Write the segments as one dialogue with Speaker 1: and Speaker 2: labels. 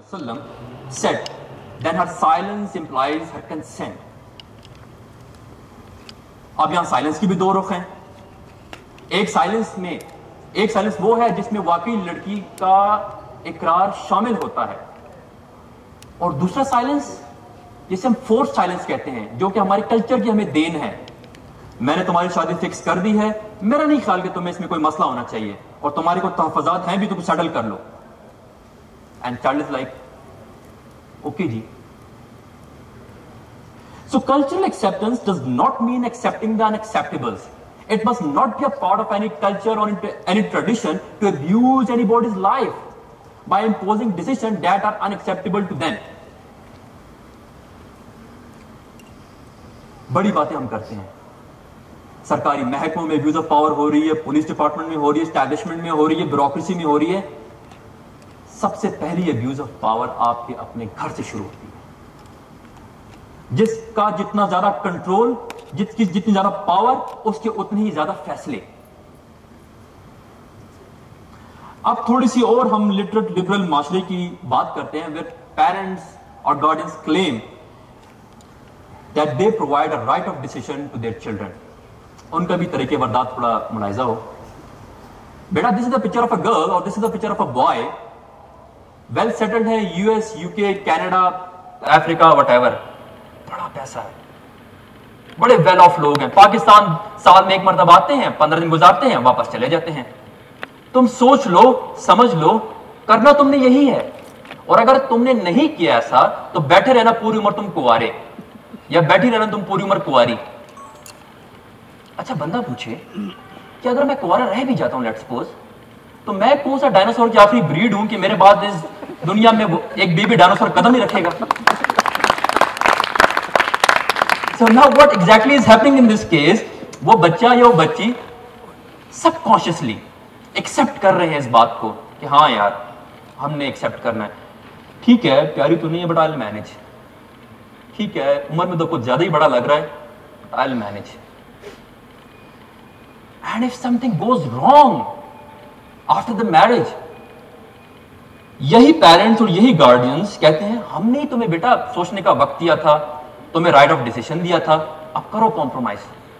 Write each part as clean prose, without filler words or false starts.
Speaker 1: wasallam said, then her silence implies her consent. अब यहां silence की भी दो रुख हैं. एक साइलेंस वो है जिसमें वाकई लड़की का इकरार शामिल होता है, और दूसरा साइलेंस जिसे हम फोर्स साइलेंस कहते हैं, जो कि हमारे कल्चर की हमें देन है. मैंने तुम्हारी शादी फिक्स कर दी है, मेरा नहीं ख्याल कि तुम्हें इसमें कोई मसला होना चाहिए, और तुम्हारे को तहफाजात हैं भी तो कुछ सेटल कर लो. And child is like okay जी. So cultural acceptance does not mean accepting the unacceptables. It must not be a part of any culture or any tradition to abuse anybody's life by imposing decisions that are unacceptable to them. बड़ी बातें हम करते हैं. सरकारी महकमों में abuse of power हो रही है, पुलिस डिपार्टमेंट में हो रही है, एस्टैब्लिशमेंट में हो रही है, ब्यूरोक्रेसी में हो रही है. सबसे पहली abuse of power आपके अपने घर से शुरू होती है. जिसका जितना ज्यादा कंट्रोल, जितनी ज्यादा पावर, उसके उतने ही ज्यादा फैसले. अब थोड़ी सी और हम लिटरेट लिबरल माशरे की बात करते हैं, वेयर पेरेंट्स और guardians claim that they provide a right of decision to their children. उनका भी तरीके वरदात थोड़ा मुलाहिजा हो. बेटा, this is the picture of a girl और this is the picture of a boy. Well settled है, US, UK, Canada, Africa, whatever. बड़ा पैसा है, बड़े वेल ऑफ लोग हैं. पाकिस्तान साल में एक मरतबा आते हैं, 15 दिन गुजारते हैं, वापस चले जाते हैं. तुम सोच लो, समझ लो, करना तुमने यही है. और अगर तुमने नहीं किया ऐसा तो बैठे रहना पूरी उम्र तुम कुंवारे, या बैठी रहना तुम पूरी उम्र कुंवारी. अच्छा, बंदा पूछे कि अगर मैं कुंवारा रह भी जाता हूं, लेट्स सपोज, तो मैं कौन सा डायनासोर की आखिरी ब्रीड हूं कि मेरे बाद इस दुनिया में एक बेबी डायनासोर कदम नहीं रखेगा. So now what exactly is happening in this case? वो बच्चा या वो बच्ची सबकॉन्शियसली एक्सेप्ट कर रहे हैं इस बात को कि हाँ यार, हमने एक्सेप्ट करना है. ठीक है, प्यारी तो नहीं है, बट आई विल मैनेज. ठीक है, उम्र में तो कुछ ज्यादा ही बड़ा लग रहा है, but I will manage. And if something goes wrong after the marriage, यही पेरेंट्स और यही गार्डियंस कहते हैं, हमने ही तुम्हें बेटा सोचने का वक्त दिया था, तुम्हें राइट ऑफ डिसीजन दिया था, अब करो कॉम्प्रोमाइज.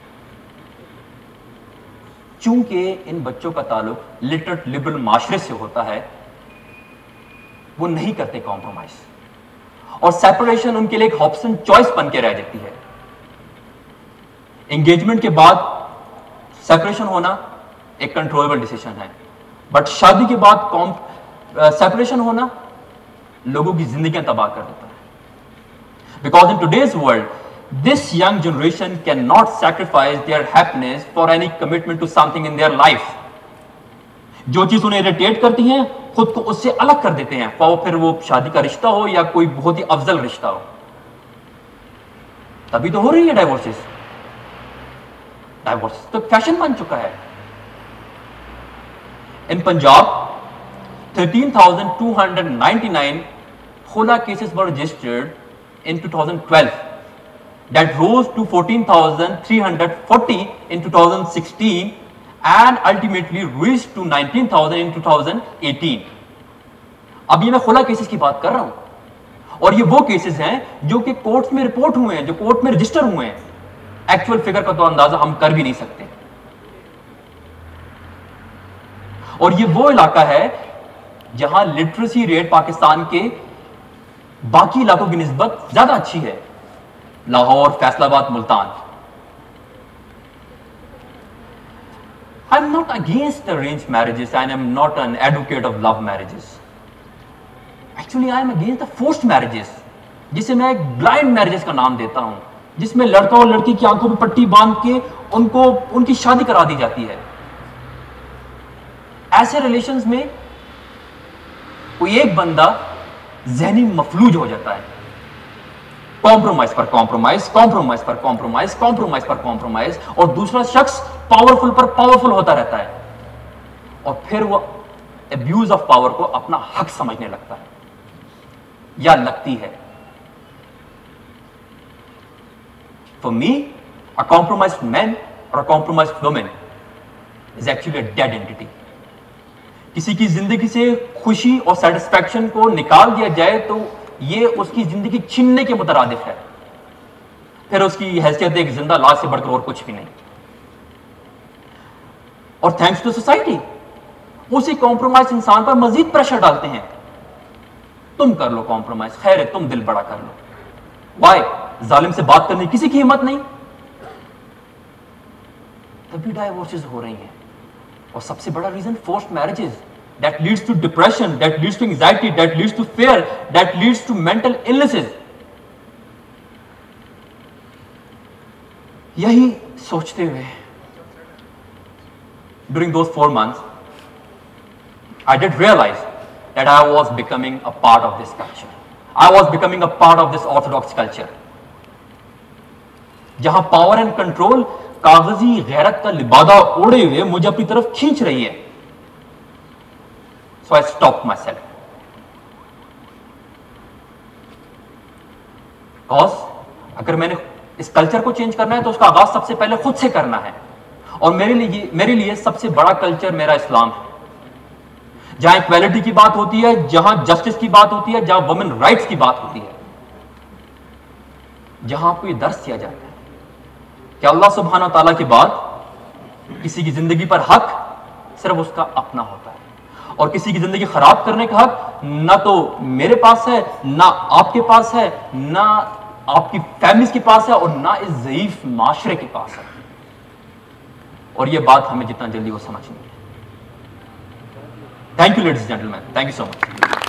Speaker 1: चूंकि इन बच्चों का ताल्लुक लिटरेट लिबरल माशरे से होता है, वो नहीं करते कॉम्प्रोमाइज, और सेपरेशन उनके लिए एक ऑप्शन चॉइस बन के रह जाती है. एंगेजमेंट के बाद सेपरेशन होना एक कंट्रोलेबल डिसीजन है, बट शादी के बाद सेपरेशन होना लोगों की जिंदगियां तबाह कर देता है. Because in today's world, this young generation cannot sacrifice their happiness for any commitment to something in their life. जो चीज उन्हें इरिटेट करती है, खुद को उससे अलग कर देते हैं, फिर वो शादी का रिश्ता हो या कोई बहुत ही अफजल रिश्ता हो. तभी तो हो रही है डाइवोर्सेस. डाइवोर्स तो फैशन बन चुका है. इन Punjab 13,299 khula cases were registered in 2012, that rose to 14,340 in 2016 and ultimately reached to 19,000 in 2018. अब ये मैं खुला केसेस की बात कर रहा हूं, और ये वो केसेस हैं जो कि कोर्ट्स में रिपोर्ट हुए हैं, जो कोर्ट में रजिस्टर हुए हैं. एक्चुअल फिगर का तो अंदाजा हम कर भी नहीं सकते. और ये वो इलाका है जहां लिटरेसी रेट पाकिस्तान के बाकी इलाकों की निस्बत ज्यादा अच्छी है. Lahore, Faisalabad, Multan. I am not against arrange marriages and I am not an advocate of love marriages. Actually I am against the forced marriages, जिसे मैं एक ब्लाइंड मैरिजेस का नाम देता हूं, जिसमें लड़का और लड़की की आंखों पर पट्टी बांध के उनको उनकी शादी करा दी जाती है. ऐसे रिलेशंस में कोई एक बंदा ज़हनी मफलूज हो जाता है. कॉम्प्रोमाइज पर कॉम्प्रोमाइज, कॉम्प्रोमाइज पर कॉम्प्रोमाइज, कॉम्प्रोमाइज पर कॉम्प्रोमाइज, और दूसरा शख्स पावरफुल पर पावरफुल होता रहता है, और फिर वो अब्यूज ऑफ पावर को अपना हक समझने लगता है या लगती है. For me, a compromised man और a compromised women is actually a dead entity. किसी की जिंदगी से खुशी और सेटिस्फैक्शन को निकाल दिया जाए तो ये उसकी जिंदगी छीनने के मुतरादिफ है, फिर उसकी हैसियत एक जिंदा लाश से बढ़कर और कुछ भी नहीं। और थैंक्स टू सोसाइटी उसी कॉम्प्रोमाइज इंसान पर मजीद प्रेशर डालते हैं, तुम कर लो कॉम्प्रोमाइज, खैर है तुम दिल बड़ा कर लो। वाई? जालिम से बात करने की किसी की हिम्मत नहीं, तभी डाइवोर्सेस हो रही हैं। और सबसे बड़ा reason forced marriages, that leads to depression, that leads to anxiety, that leads to fear, that leads to mental illnesses. यही सोचते हुए during those 4 months I did realize that I was becoming a part of this culture. I was becoming a part of this orthodox culture, जहां power and control कागजी गैरत का लिबादा ओढ़े हुए मुझे अपनी तरफ खींच रही है। So I stopped myself. Because अगर मैंने इस कल्चर को चेंज करना है तो उसका आगाज सबसे पहले खुद से करना है। और मेरे लिए सबसे बड़ा कल्चर मेरा इस्लाम है, जहां इक्वालिटी की बात होती है, जहां जस्टिस की बात होती है, जहां वुमेन राइट्स की बात होती है, जहां आपको यह दर्ज किया जाता है कि अल्लाह सुब्हानहू तआला के बाद किसी की जिंदगी पर हक सिर्फ उसका अपना होता है, और किसी की जिंदगी खराब करने का हक ना तो मेरे पास है, ना आपके पास है, ना आपकी फैमिली के पास है, और ना इस ज़ईफ माशरे के पास है। और यह बात हमें जितना जल्दी वो समझनी है। Thank you ladies and gentleman, thank you so much.